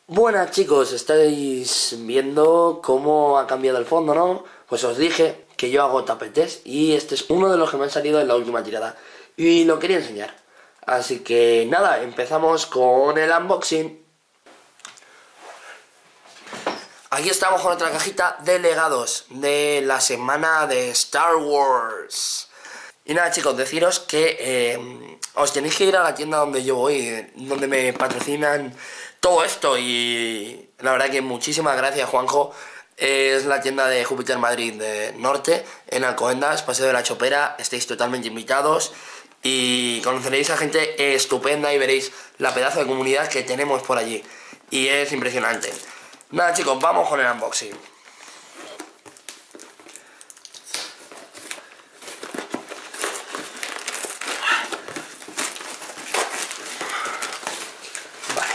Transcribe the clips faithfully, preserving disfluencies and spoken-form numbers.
Buenas chicos, estáis viendo cómo ha cambiado el fondo, ¿no? Pues os dije que yo hago tapetes y este es uno de los que me han salido en la última tirada y lo quería enseñar. Así que nada, empezamos con el unboxing. Aquí estamos con otra cajita de legados de la semana de Star Wars. Y nada chicos, deciros que eh, os tenéis que ir a la tienda donde yo voy, donde me patrocinan todo esto. Y la verdad que muchísimas gracias, Juanjo. Es la tienda de Júpiter Madrid de Norte, en Alcobendas, Paseo de la Chopera. Estáis totalmente invitados y conoceréis a gente estupenda y veréis la pedazo de comunidad que tenemos por allí. Y es impresionante. Nada chicos, vamos con el unboxing. Vale.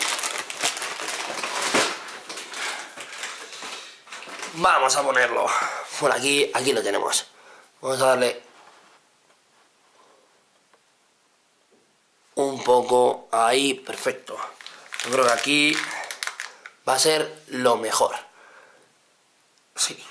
Vamos a ponerlo por aquí, aquí lo tenemos. Vamos a darle un poco ahí, perfecto. Yo creo que aquí va a ser lo mejor. Sí.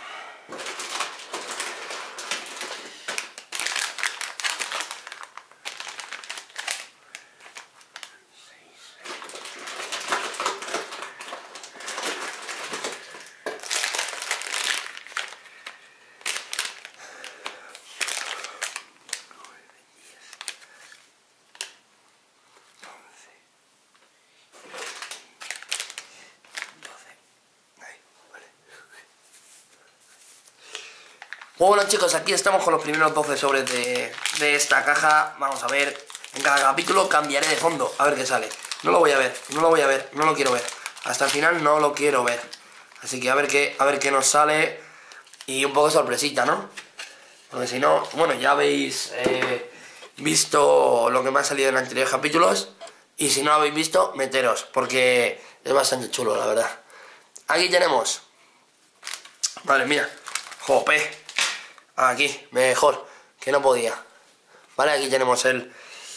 Bueno chicos, aquí estamos con los primeros doce sobres de, de esta caja. Vamos a ver, en cada capítulo cambiaré de fondo, a ver qué sale. No lo voy a ver, no lo voy a ver, no lo quiero ver. Hasta el final no lo quiero ver. Así que a ver qué, a ver qué nos sale. Y un poco sorpresita, ¿no? Porque si no, bueno, ya habéis eh, visto lo que me ha salido en anteriores capítulos. Y si no lo habéis visto, meteros, porque es bastante chulo, la verdad. Aquí tenemos, madre mía, jope. Aquí, mejor, que no podía. Vale, aquí tenemos el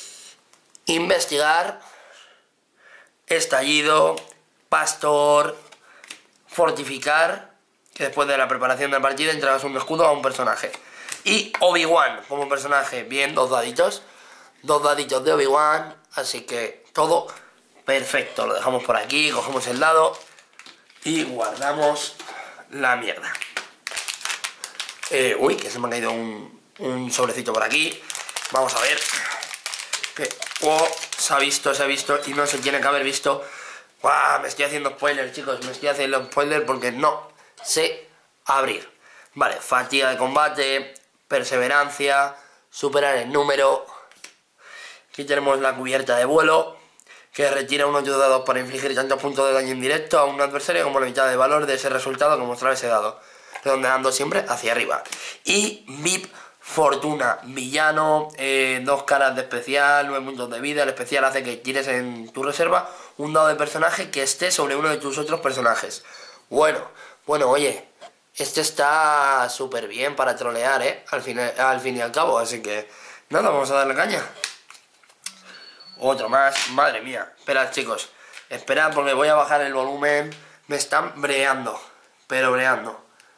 investigar, estallido, pastor, fortificar, que después de la preparación del partido entregas un escudo a un personaje. Y Obi-Wan como personaje, bien, dos daditos, dos daditos de Obi-Wan, así que todo perfecto. Lo dejamos por aquí, cogemos el dado y guardamos la mierda. Eh, uy, que se me ha caído un, un sobrecito por aquí. Vamos a ver. Que, oh, se ha visto, se ha visto y no se tiene que haber visto. Wow, me estoy haciendo spoiler, chicos. Me estoy haciendo spoiler porque no sé abrir. Vale, fatiga de combate, perseverancia, superar el número. Aquí tenemos la cubierta de vuelo, que retira unos dados para infligir tantos puntos de daño indirecto a un adversario como la mitad de valor de ese resultado que mostrará ese dado, redondeando siempre hacia arriba. Y V I P Fortuna, villano, eh, dos caras de especial, nueve puntos de vida. El especial hace que tires en tu reserva un dado de personaje que esté sobre uno de tus otros personajes. Bueno, bueno, oye, este está súper bien para trolear, ¿eh? Al fin, al fin y al cabo, así que nada, vamos a darle caña. Otro más, madre mía. Esperad chicos, esperad porque voy a bajar el volumen. Me están breando, pero breando.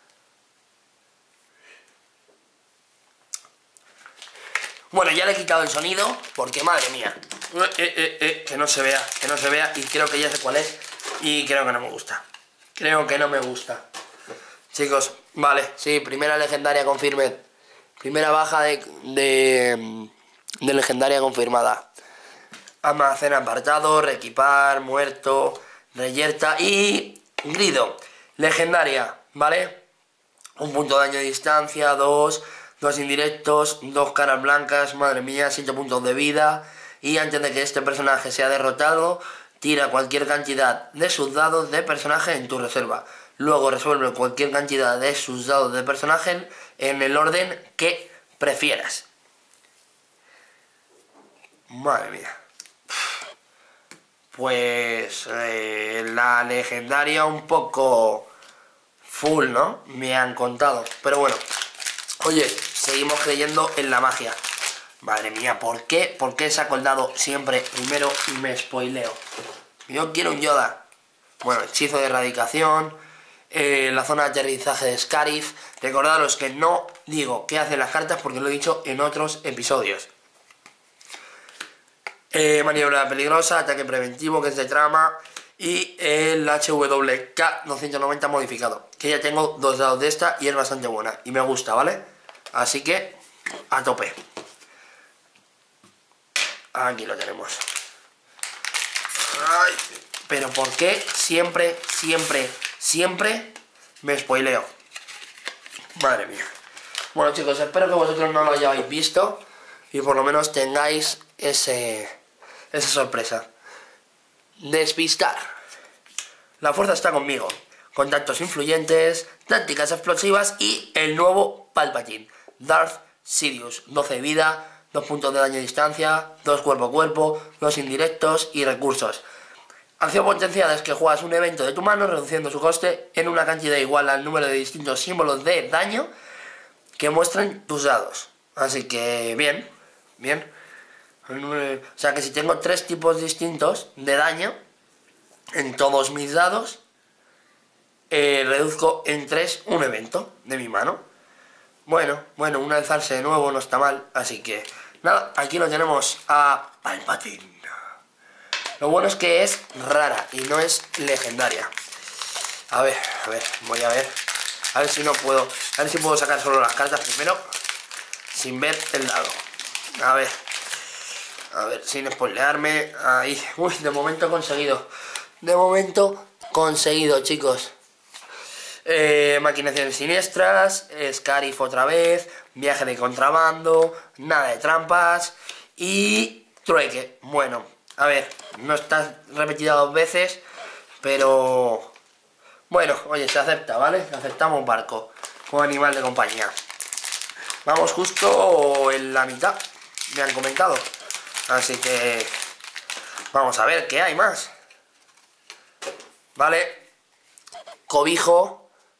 Bueno, ya le he quitado el sonido, porque madre mía, eh, eh, eh, que no se vea, que no se vea, y creo que ya sé cuál es, y creo que no me gusta. Creo que no me gusta. Chicos, vale, sí, primera legendaria confirmed. Primera baja de, de, de legendaria confirmada. Almacén apartado, reequipar, muerto, reyerta y grido. Legendaria, ¿vale? Un punto de daño de distancia, dos... Dos indirectos, dos caras blancas, madre mía, siete puntos de vida. Y antes de que este personaje sea derrotado, tira cualquier cantidad de sus dados de personaje en tu reserva. Luego resuelve cualquier cantidad de sus dados de personaje en el orden que prefieras. Madre mía. Pues eh, la legendaria un poco full, ¿no? Me han contado, pero bueno. Oye, seguimos creyendo en la magia. Madre mía, ¿por qué? ¿Por qué saco el dado siempre primero y me spoileo? Yo quiero un Yoda. Bueno, hechizo de erradicación, eh, la zona de aterrizaje de Scarif. Recordaros que no digo qué hacen las cartas porque lo he dicho en otros episodios. Eh, maniobra peligrosa, ataque preventivo, que es de trama, y el H W K doscientos noventa modificado, que ya tengo dos dados de esta y es bastante buena y me gusta, ¿vale? Así que a tope. Aquí lo tenemos. Ay, pero ¿por qué siempre, siempre, siempre me spoileo? Madre mía. Bueno, chicos, espero que vosotros no lo hayáis visto y por lo menos tengáis ese, esa sorpresa. Despistar. La fuerza está conmigo. Contactos influyentes, tácticas explosivas y el nuevo Palpatine. Darth Sidious. doce de vida, dos puntos de daño a distancia, dos cuerpo a cuerpo, dos indirectos y recursos. Acción potenciada es que juegas un evento de tu mano reduciendo su coste en una cantidad igual al número de distintos símbolos de daño que muestren tus dados. Así que bien, bien. O sea que si tengo tres tipos distintos de daño en todos mis dados, eh, reduzco en tres un evento de mi mano. Bueno, bueno, un alzarse de nuevo no está mal, así que nada, aquí lo tenemos a Palpatine. Lo bueno es que es rara y no es legendaria. A ver, a ver, voy a ver. A ver si no puedo, a ver si puedo sacar solo las cartas primero, sin ver el dado. A ver, a ver, sin spoilearme. Ahí, uy, de momento conseguido. De momento conseguido, chicos. Eh, maquinaciones siniestras, Scarif otra vez, viaje de contrabando, nada de trampas y trueque. Bueno, a ver, no está repetida dos veces, pero bueno, oye, se acepta, ¿vale? Aceptamos barco como animal de compañía. Vamos justo en la mitad, me han comentado, así que vamos a ver qué hay más. Vale, cobijo.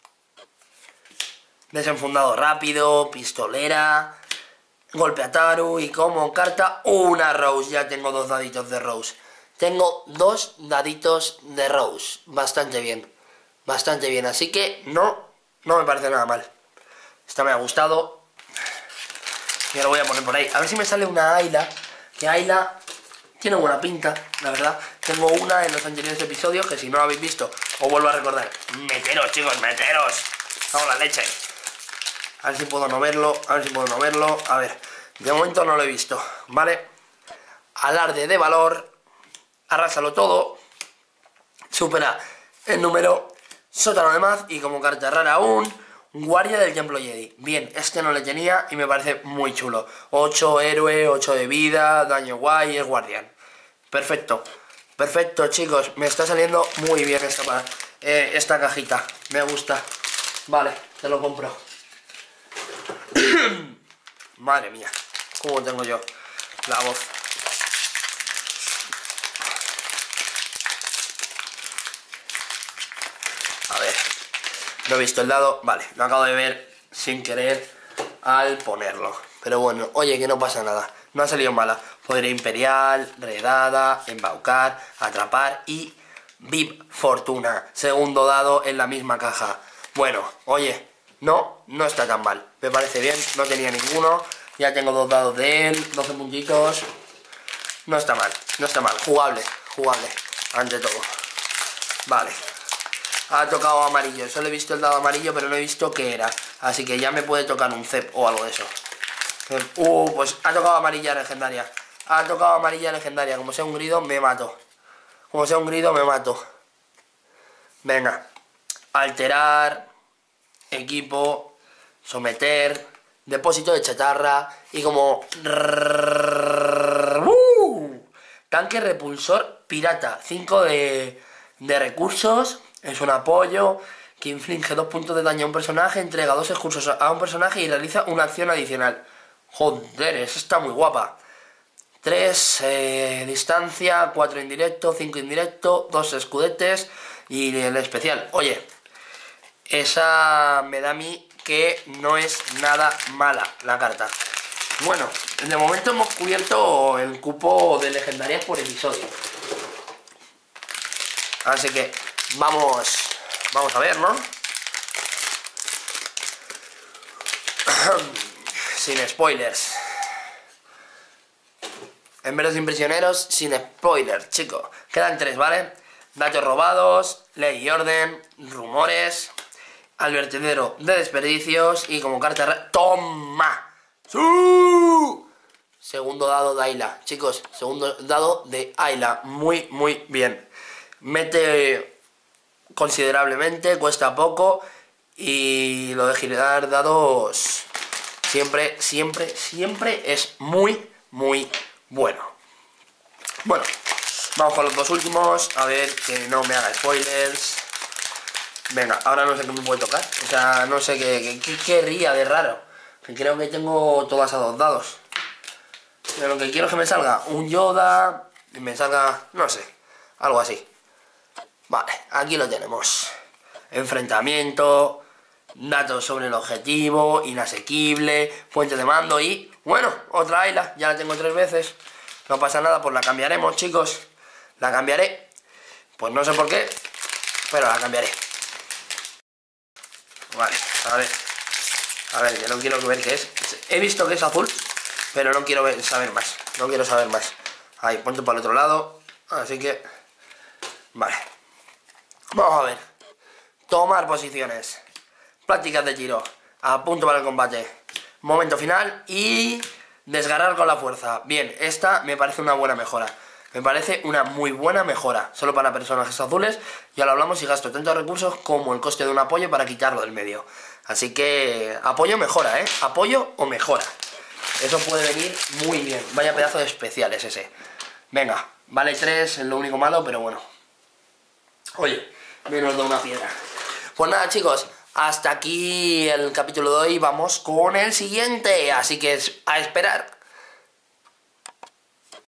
Desenfundado rápido, pistolera, golpe a Taru y como carta una Rose. Ya tengo dos daditos de Rose. Tengo dos daditos de Rose. Bastante bien. Bastante bien. Así que no, no me parece nada mal. Esta me ha gustado. Y lo voy a poner por ahí. A ver si me sale una Ayla. Que Ayla tiene buena pinta, la verdad. Tengo una en los anteriores episodios que si no lo habéis visto, os vuelvo a recordar. Meteros, chicos, meteros. Vamos la leche. A ver si puedo no verlo, a ver si puedo no verlo. A ver, de momento no lo he visto, ¿vale? Alarde de valor. Arrásalo todo. Supera el número. Sótano de Maz. Y como carta rara aún, Guardia del Templo Jedi. Bien, este no le tenía y me parece muy chulo. ocho héroe, ocho de vida, daño guay, es guardián. Perfecto. Perfecto, chicos. Me está saliendo muy bien esta, eh, esta cajita. Me gusta. Vale, te lo compro. Madre mía, cómo tengo yo la voz. A ver, no he visto el dado. Vale, lo acabo de ver sin querer al ponerlo. Pero bueno, oye, que no pasa nada. No ha salido mala. Poder imperial, redada, embaucar, atrapar y V I P Fortuna. Segundo dado en la misma caja. Bueno, oye, no, no está tan mal. Me parece bien, no tenía ninguno. Ya tengo dos dados de él, doce puntitos. No está mal, no está mal. Jugable, jugable, ante todo. Vale. Ha tocado amarillo. Solo he visto el dado amarillo, pero no he visto qué era. Así que ya me puede tocar un cep o algo de eso. Uh, pues ha tocado amarilla legendaria. Ha tocado amarilla legendaria. Como sea un grido, me mato. Como sea un grido, me mato. Venga. Alterar. Equipo. Someter. Depósito de chatarra. Y como... Uh, tanque repulsor pirata. cinco de, de recursos. Es un apoyo que inflige dos puntos de daño a un personaje, entrega dos recursos a un personaje y realiza una acción adicional. Joder, esa está muy guapa. tres eh, distancia, cuatro indirecto, cinco indirecto, dos escudetes y el especial. Oye, esa me da a mí que no es nada mala la carta. Bueno, de momento hemos cubierto el cupo de legendarias por episodio. Así que Vamos, vamos a ver, ¿no? Sin spoilers. En veros imprisioneros, sin spoilers, chicos. Quedan tres, ¿vale? Datos robados, ley y orden, rumores, al vertedero de desperdicios y como carta... Re... ¡Toma! ¡Sí! Segundo dado de Ayla, chicos, segundo dado de Ayla. Muy, muy bien. Mete considerablemente, cuesta poco y lo de girar dados siempre, siempre, siempre es muy, muy bueno. Bueno, vamos con los dos últimos, a ver que no me haga spoilers. Venga, ahora no sé qué me puede tocar, o sea, no sé qué, qué, qué querría de raro. Que creo que tengo todas a dos dados. Pero lo que quiero es que me salga un Yoda y me salga, no sé, algo así. Vale, aquí lo tenemos. Enfrentamiento, datos sobre el objetivo, inasequible, fuente de mando y... Bueno, otra Ayla, ya la tengo tres veces. No pasa nada, pues la cambiaremos, chicos. La cambiaré. Pues no sé por qué, pero la cambiaré. Vale, a ver. A ver, que no quiero ver qué es. He visto que es azul, pero no quiero ver, saber más. No quiero saber más. Ahí, ponte para el otro lado. Así que... Vale. Vamos a ver. Tomar posiciones. Prácticas de tiro. A punto para el combate. Momento final y... Desgarrar con la fuerza. Bien, esta me parece una buena mejora. Me parece una muy buena mejora. Solo para personajes azules. Ya lo hablamos y gasto tantos recursos como el coste de un apoyo para quitarlo del medio. Así que... Apoyo mejora, ¿eh? Apoyo o mejora. Eso puede venir muy bien. Vaya pedazo de especiales ese. Venga, vale tres, es lo único malo, pero bueno. Oye, menos de una piedra. Pues nada, chicos, hasta aquí el capítulo de hoy. Vamos con el siguiente. Así que a esperar.